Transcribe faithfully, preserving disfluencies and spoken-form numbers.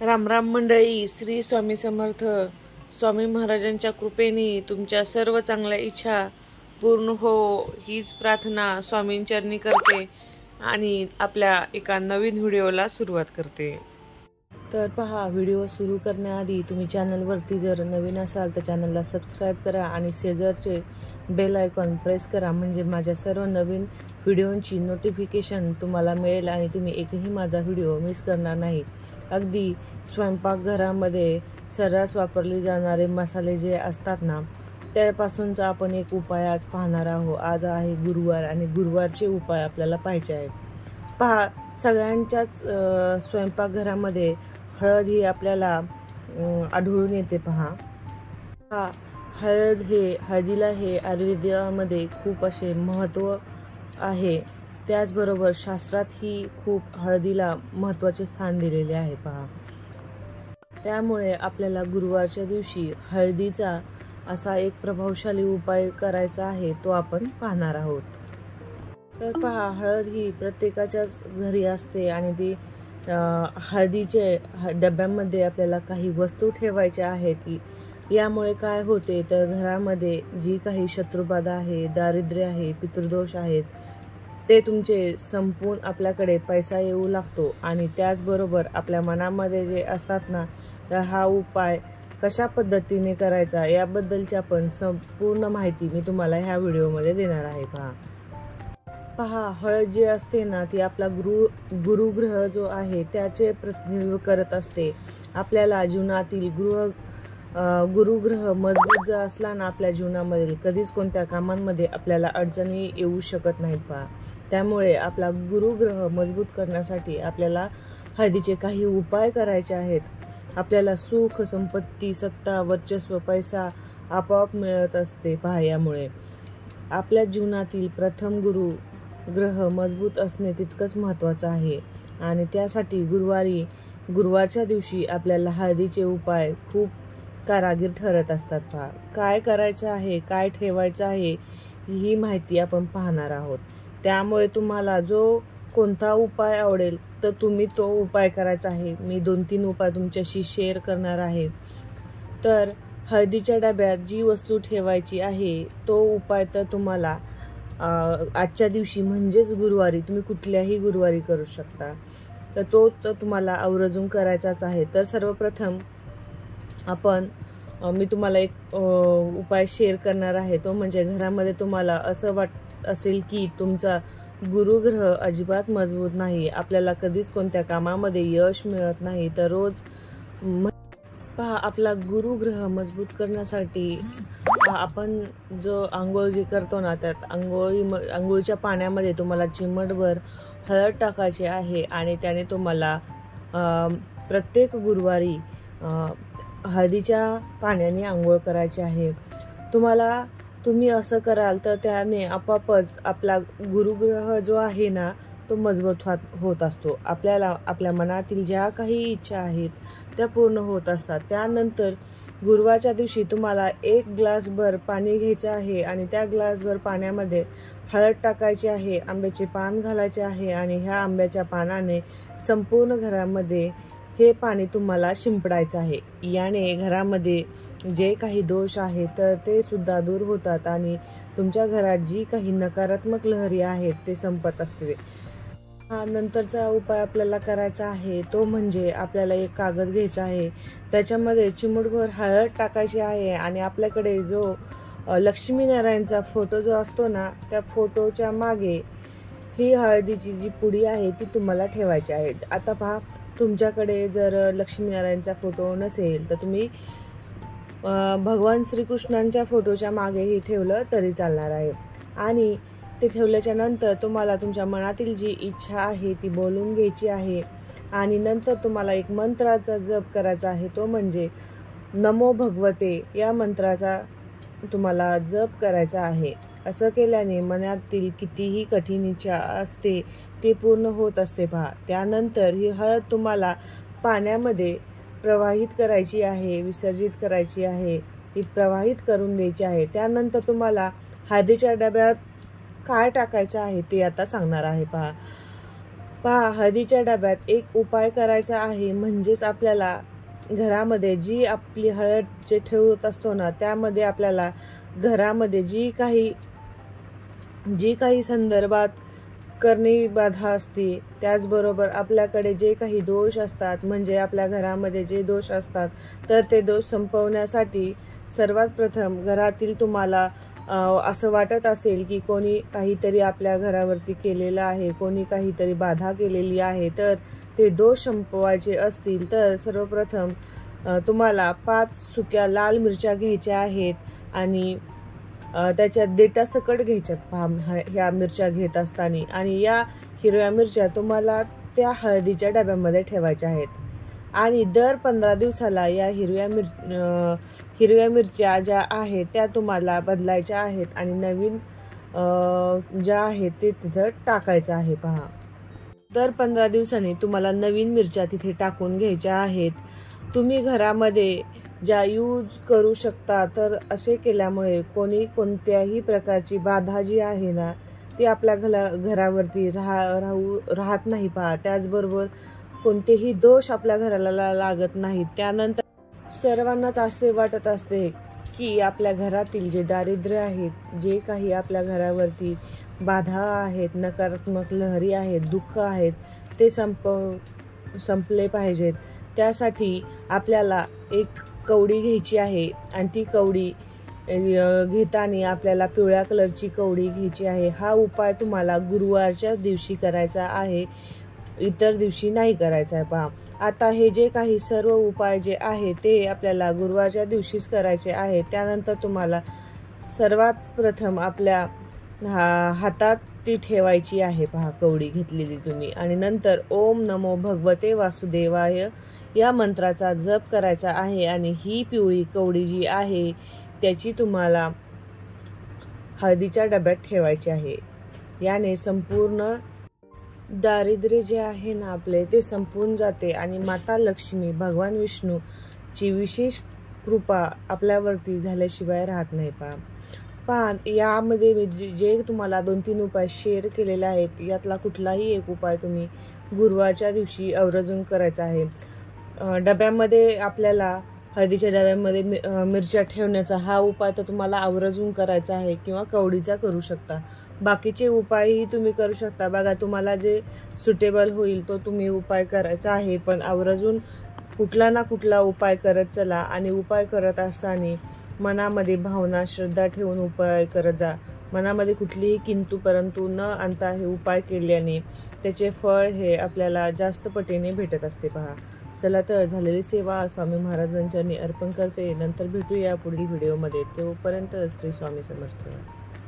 राम राम मंडळी, श्री स्वामी समर्थ. स्वामी महाराजांच्या कृपेने तुमच्या सर्व चांगल्या इच्छा पूर्ण हो हीच प्रार्थना स्वामींचरणी करते आणि आपल्या एका नवीन व्हिडिओला सुरुवात करते. तर पहा, व्हिडिओ सुरू करण्याआधी तुम्ही चॅनलवरती जर नवीन असाल तर चॅनलला सबस्क्राईब करा आणि शेजारचे बेल आयकॉन प्रेस करा, म्हणजे माझ्या सर्व नवीन व्हिडिओंची नोटिफिकेशन तुम्हाला मिळेल आणि तुम्ही एकही माझा व्हिडिओ मिस करणार नाही. अगदी स्वयंपाकघरामध्ये सर्रास वापरले जाणारे मसाले जे असतात ना, त्यापासूनचा आपण एक उपाय आज पाहणार आहोत. आज आहे गुरुवार आणि गुरुवारचे उपाय आपल्याला पाहायचे आहे. पहा, सगळ्यांच्याच स्वयंपाकघरामध्ये हळद ही आपल्याला आढळून येते. पहा हा हळद हे हळदीला हे आयुर्वेदामध्ये खूप असे महत्त्व आहे. त्याचबरोबर शास्त्रातही खूप हळदीला महत्त्वाचे स्थान दिलेले आहे. पहा, त्यामुळे आपल्याला गुरुवारच्या दिवशी हळदीचा असा एक प्रभावशाली उपाय करायचा आहे, तो आपण पाहणार आहोत. तर पहा, हळद ही प्रत्येकाच्याच घरी असते आणि ती हळदीचे डब्यामध्ये आपल्याला काही वस्तू ठेवायच्या आहेत. यामुळे काय होते तर घरामध्ये जी काही शत्रुबाधा आहे, दारिद्र्य आहे, पितृदोष आहेत, ते तुमचे संपून आपल्याकडे पैसा येऊ लागतो. आणि त्याचबरोबर आपल्या मनामध्ये जे असतात ना, तर हा उपाय कशा पद्धतीने करायचा याबद्दलची पण संपूर्ण माहिती मी तुम्हाला ह्या व्हिडिओमध्ये देणार आहे. पहा पहा हळद जी असते ना, ती आपला गुरु गुरुग्रह जो आहे त्याचे प्रतिनिधित्व करत असते. आपल्याला जीवनातील गृह गुरुग्रह मजबूत जर असला ना आपल्या जीवनामध्ये, कधीच कोणत्या कामांमध्ये आपल्याला अडचणी येऊ शकत नाहीत. पहा, त्यामुळे आपला गुरुग्रह मजबूत करण्यासाठी आपल्याला हळदीचे काही उपाय करायचे आहेत. आपल्याला सुख, संपत्ती, सत्ता, वर्चस्व, पैसा आपोआप मिळत असते. पहा, यामुळे आपल्या जीवनातील प्रथम गुरु ग्रह मजबूत असणे तितकंच महत्त्वाचं आहे. आणि त्यासाठी गुरुवारी गुरुवारच्या दिवशी आपल्याला हळदीचे उपाय खूप कारागीर ठरत असतात. पहा, काय करायचं आहे, काय ठेवायचं आहे, ही माहिती आपण पाहणार आहोत. त्यामुळे तुम्हाला जो कोणता उपाय आवडेल तर तुम्ही तो उपाय करायचा आहे. मी दोन तीन उपाय तुमच्याशी शेअर करणार आहे. तर हळदीच्या डब्यात जी वस्तू ठेवायची आहे तो उपाय तर तुम्हाला आजच्या दिवशी म्हणजेच गुरुवारी, तुम्ही कुठल्याही गुरुवारी करू शकता. तर तो तर तुम्हाला आवर्जून करायचाच आहे. तर सर्वप्रथम आपण मी तुम्हाला एक उपाय शेअर करणार आहे. तो म्हणजे घरामध्ये तुम्हाला असं वाटत असेल की तुमचा गुरुग्रह अजिबात मजबूत नाही, आपल्याला कधीच कोणत्या कामामध्ये यश मिळत नाही, तर रोज पहा आपला गुरुग्रह मजबूत करण्यासाठी आपण जो आंघोळ जी करतो ना, त्यात आंघोळी आंघोळीच्या पाण्यामध्ये तुम्हाला चिमटभर हळद टाकायची आहे आणि त्याने तुम्हाला प्रत्येक गुरुवारी हळदीच्या पाण्याने आंघोळ करायची आहे. तुम्हाला तुम्ही असं कराल तर त्याने आपोआपच आपला गुरुग्रह जो आहे ना तो मजबूत होत असतो. आपल्याला आपल्या मनातील ज्या काही इच्छा आहेत त्या पूर्ण होत असतात. त्यानंतर गुरुवारच्या दिवशी तुम्हाला एक ग्लासभर पाणी घ्यायचं आहे आणि त्या ग्लासभर पाण्यामध्ये हळद टाकायची आहे, आंब्याचे पान घालायचे आहे आणि ह्या आंब्याच्या पानाने संपूर्ण घरामध्ये हे पाणी तुम्हाला शिंपडायचं आहे. याने घरामध्ये जे काही दोष आहेत तर ते सुद्धा दूर होतात आणि तुमच्या घरात जी काही नकारात्मक लहरी आहेत ते संपत असते. हा नंतरचा उपाय आपल्याला करायचा आहे तो म्हणजे आपल्याला एक कागद घ्यायचा आहे, त्याच्यामध्ये चिमूटभर हळद टाकायची आहे आणि आपल्याकडे जो लक्ष्मीनारायणचा फोटो जो असतो ना, त्या फोटोच्या मागे ही हळदीची जी पुडी आहे ती तुम्हाला ठेवायची आहे. आता पहा, तुमच्याकडे जर लक्ष्मीनारायणचा फोटो नसेल तर तुम्ही भगवान श्रीकृष्णांच्या फोटोच्या मागेही ठेवलं तरी चालणार आहे. आणि ते ठेवल्याच्या नंतर तुम्हाला तुमच्या मनातील जी इच्छा आहे ती बोलून घ्यायची आहे आणि नंतर तुम्हाला एक मंत्राचा जप करायचा आहे, तो म्हणजे नमो भगवते या मंत्राचा तुम्हाला जप करायचा आहे. असं केल्याने मनातील कितीही कठीण इच्छा असते ते पूर्ण होत असते. पहा, त्यानंतर ही हळद तुम्हाला पाण्यामध्ये प्रवाहित करायची आहे, विसर्जित करायची आहे, ही प्रवाहित करून द्यायची आहे. त्यानंतर तुम्हाला हळदीच्या डब्यात काय टाकायचं आहे ते आता सांगणार आहे. पहा, पहा, हळदीच्या डब्यात एक उपाय करायचा आहे, म्हणजेच आपल्याला घरामध्ये जी आपली हळद जे ठेवत असतो ना, त्यामध्ये आपल्याला घरामध्ये जी काही जी काही संदर्भात करणी बाधा असते, त्याचबरोबर आपल्याकडे जे काही दोष असतात, म्हणजे आपल्या घरामध्ये जे दोष असतात, तर ते दोष संपवण्यासाठी सर्वात प्रथम घरातील तुम्हाला असं वाटत असेल की कोणी काहीतरी आपल्या घरावरती केलेलं आहे, कोणी काहीतरी बाधा केलेली आहे, तर ते दोष संपवायचे असतील तर सर्वप्रथम तुम्हाला पाच सुक्या लाल मिरच्या घ्यायच्या आहेत आणि त्याच्यात देठासकट घ्यायच्यात पहा ह्या मिरच्या घेत असताना. आणि या हिरव्या मिरच्या तुम्हाला त्या हळदीच्या डब्यामध्ये ठेवायच्या आहेत आणि दर पंधरा दिवसाला या हिरव्या मिर हिरव्या मिरच्या ज्या आहेत त्या तुम्हाला बदलायच्या आहेत आणि नवीन ज्या आहेत ते तिथं टाकायचं आहे. पहा, दर पंधरा दिवसांनी तुम्हाला नवीन मिरच्या तिथे टाकून घ्यायच्या आहेत. तुम्ही घरामध्ये ज्या यूज करू शकता, तर असे केल्यामुळे कोणी कोणत्याही प्रकारची बाधा जी आहे ना, ती आपल्या घरा घरावरती राहा राहू राहत नाही. पहा, त्याचबरोबर कोणतेही दोष आपल्या घराला लागत नाहीत. त्यानंतर सर्वांनाच असे वाटत असते की आपल्या घरातील जे दारिद्र्य आहेत, जे काही आपल्या घरावरती बाधा आहेत, नकारात्मक लहरी आहेत, दुःख आहेत, ते संप संपले पाहिजेत. त्यासाठी आपल्याला एक कवडी घ्यायची आहे आणि ती कवडी घेताना आपल्याला पिवळ्या कलरची कवडी घ्यायची आहे. हा उपाय तुम्हाला गुरुवारच्या दिवशी करायचा आहे, इतर दिवशी नाही करायचा आहे. पहा, आता हे जे काही सर्व उपाय जे आहे ते आपल्याला गुरुवारच्या दिवशीच करायचे आहे. त्यानंतर तुम्हाला सर्वात प्रथम आपल्या हा हातात ती ठेवायची आहे. पहा, कवडी घेतलेली तुम्ही आणि नंतर ओम नमो भगवते वासुदेवाय या मंत्राचा जप करायचा आहे आणि ही पिवळी कवडी जी आहे त्याची तुम्हाला हळदीच्या डब्यात ठेवायची आहे. याने संपूर्ण दारिद्र्य जे आहे ना आपले ते संपून जाते आणि माता लक्ष्मी भगवान विष्णूची विशेष कृपा आपल्यावरती झाल्याशिवाय राहत नाही. पहा पहा यामध्ये मी जे तुम्हाला दोन तीन उपाय शेअर केलेले आहेत, यातला कुठलाही एक उपाय तुम्ही गुरुवारच्या दिवशी आवर्जून करायचा आहे. डब्यामध्ये आपल्याला हळदीच्या डब्यामध्ये मिरच्या ठेवण्याचा हा उपाय तर तुम्हाला आवर्जून करायचा आहे किंवा कवडीचा करू शकता. बाकीचे उपायही तुम्ही करू शकता. बघा, तुम्हाला जे सुटेबल होईल तो तुम्ही उपाय करायचा आहे, पण आवर्जून कुठला ना कुठला उपाय करत चला आणि उपाय करत असताना मनामध्ये भावना श्रद्धा ठेवून उपाय करत जा. मनामध्ये कुठलीही किंतु परंतु न आणता हे उपाय केल्याने त्याचे फळ हे आपल्याला जास्त पटीने भेटत असते. पहा, चला तर झालेली सेवा स्वामी महाराजांच्या अर्पण करते. नंतर भेटूया पुढील व्हिडिओमध्ये. तोपर्यंत श्री स्वामी समर्थ.